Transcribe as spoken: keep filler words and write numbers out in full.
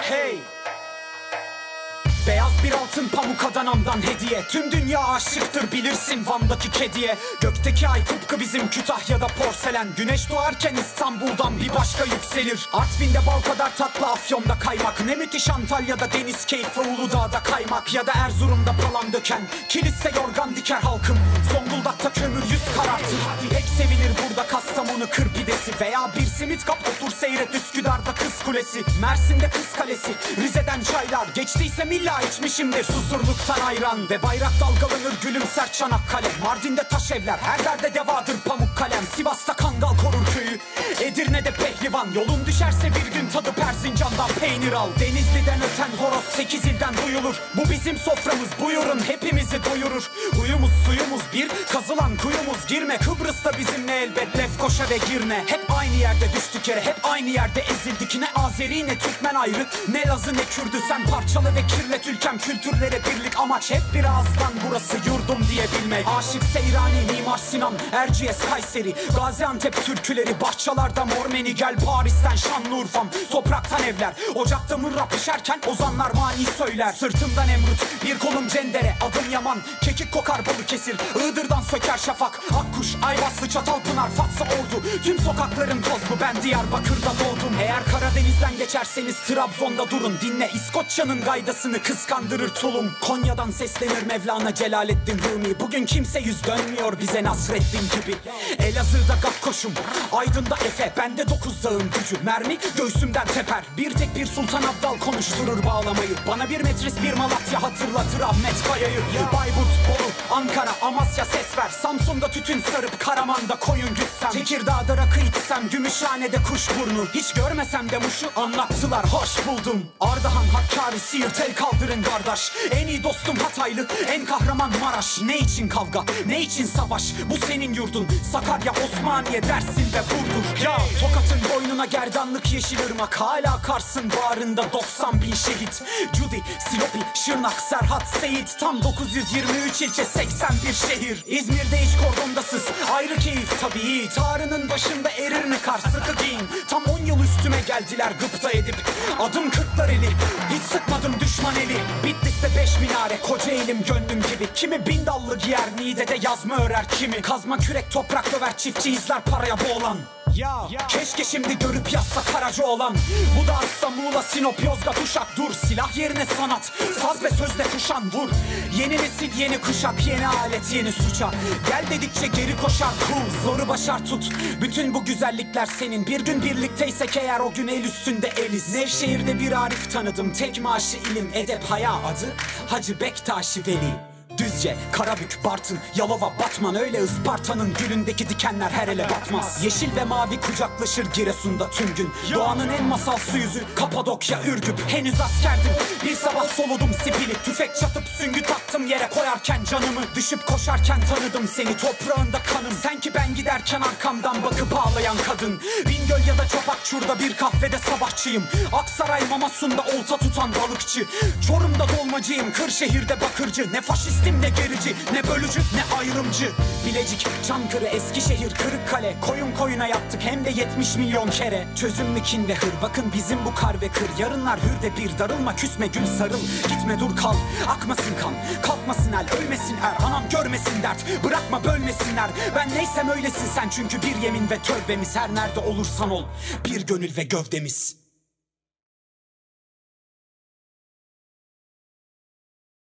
Hey! Beyaz bir altın pamuk Adana'mdan hediye. Tüm dünya aşıktır bilirsin Van'daki kediye. Gökteki ay tıpkı bizim Kütahya'da porselen. Güneş doğarken İstanbul'dan bir başka yükselir. Artvin'de bal kadar tatlı, Afyon'da kaymak. Ne müthiş Antalya'da deniz keyfi, Uludağ'da kaymak. Ya da Erzurum'da palan döken kiliste yorgan diker halkım. Zonguldak'ta kömür yüz karartır. Pek sevilir burada Kastamonu kır pidesi. Veya bir simit kap otur seyret Üsküdar'da Kız Kulesi. Mersin'de Kız Kalesi, Rize'den çaylar. Geçtiyse milla içmişimdir Susurluk'tan ayran. Ve bayrak dalgalanır gülümser Çanakkale. Mardin'de taş evler, her derde devadır pamuk kalem. Sivas'ta Kangal korur köyü, Edirne'de pehlivan. Yolun düşerse bir gün tadı Erzincan'dan peynir al. Denizli'den öten horoz sekiz ilden duyulur. Bu bizim soframız, buyurun hepimizi doyurur. Huyumuz suyumuz bir, kazılan kuyumuz girme. Kıbrıs'ta bizimle elbet Lefkoşa ve Girne. Hep aynı yerde düştük yere, hep aynı yerde ezildik. Ne Azeri ne Türkmen ayrı, ne Lazı ne Kürdü. Sen parçalı ve kirlet ülkem, kültürlere birlik amaç. Hep bir ağızdan burası yurdum diyebilmek. Aşık Seyrani, Mimar Sinan, Erciyes Kayseri, Gaziantep türküleri, Bahçalarda Mor Menigel, Paris'ten Şanlıurfa'm, topraktan evler. Ocakta mırra pişerken ozanlar mani söyler. Sırtımdan Emrut, bir kolum Cendere, adım Yaman. Kekik kokar Balıkesir, Iğdır'dan söker şafak. Akkuş, Ayvaslı, Çatalpınar, Fatsa, Ordu. Tüm sokakların tozlu, ben Diyarbakır'da doğdum. Eğer Karadeniz'den geçerseniz Trabzon'da durun. Dinle İskoçya'nın gaydasını, kıskandırır tulum. Konya'dan seslenir Mevlana Celaleddin Rumi. Bugün kimse yüz dönmüyor bize Nasreddin gibi. Elazığ'da Gakkoş'um, Aydın'da Efe. Bende dokuz dağın gücü, mermi göğsümden teper. Bir tek bir Sultan Abdal konuşturur bağlamayı. Bana bir Metris bir Malatya hatırlatır Ahmet Kaya'yı. Bayburt, Bolu, Ankara, Amasya ses ver. Samsun'da tütün sarıp Karaman'da koyun gütsem. Tekirdağ'da rakı içsem, Gümüşhane'de kuşburnu. Hiç görmesem de Muş'u anlattılar, hoş buldum. Ardahan, Hakkari, Siirt, el kaldırın kardeş. En iyi dostum Hataylı, en kahraman Maraş. Ne için kavga, ne için savaş, bu senin yurdun. Sakarya, Osmaniye, Dersin ve Burdur. Ya Tokat'ın boynuna gerdanlık Yeşilırmak. Hala Kars'ın bağrında doksan bin şehit. Cudi, Silopi, Şırnak, Serhat, Seyit. Tam dokuz yüz yirmi üç ilçe, seksen bir şehir. İzmir'de hiç kordondasız, ayrı keyif tabii. Tarının başında erir mi kar, sıkı giyin. Tam on yıl üstüme geldiler gıpta edip. Adım Kırklareli, hiç sıkmadım düşman eli. Bitlis'te beş minare, koca elim gönlüm gibi. Kimi bin dallı giyer, Niğde'de yazma örer kimi. Kazma kürek toprak döver, çiftçi izler paraya boğulan. Ya, ya keşke şimdi görüp yazsa Karaca olan. Bu da Asla, Muğla, Sinop, Yozgat, Uşak. Dur, silah yerine sanat, saz ve sözle kuşan vur. Yeni nesil, yeni kuşak, yeni alet, yeni suça. Gel dedikçe geri koşar cool, zoru başar tut. Bütün bu güzellikler senin. Bir gün birlikteysek eğer o gün el üstünde eliz. Nevşehir'de bir Arif tanıdım, tek maaşı ilim, edep, haya, adı Hacı Bektaşi Veli. Düzce, Karabük, Bartın, Yalova, Batman. Öyle Isparta'nın gülündeki dikenler her ele batmaz. Yeşil ve mavi kucaklaşır Giresun'da tüm gün. Doğanın en masalsı yüzü Kapadokya, Ürgüp. Henüz askerdim, bir sabah soludum sipili. Tüfek çatıp süngü taktım yere koyarken canımı. Düşüp koşarken tanıdım seni, toprağında kanım. Sen ki ben giderken arkamdan bakıp ağlayan kadın. Bingöl ya da Çapakçur'da bir kahvede sabahçıyım. Aksaray, Mamasun'da olta tutan balıkçı. Çorum'da dolmacıyım, Kırşehir'de bakırcı. Ne faşist ne gerici, ne bölücü, ne ayrımcı. Bilecik, Çankırı, Eskişehir, Kırıkkale. Koyun koyuna yaptık hem de yetmiş milyon kere. Çözüm mü kin ve hır, bakın bizim bu kar ve kır. Yarınlar hür de bir, darılma küsme gül sarıl. Gitme dur kal, akmasın kan, kalkmasın el, ölmesin er. Anam görmesin dert, bırakma bölmesinler. Ben neysem öylesin sen, çünkü bir yemin ve tövbemiz. Her nerede olursan ol, bir gönül ve gövdemiz.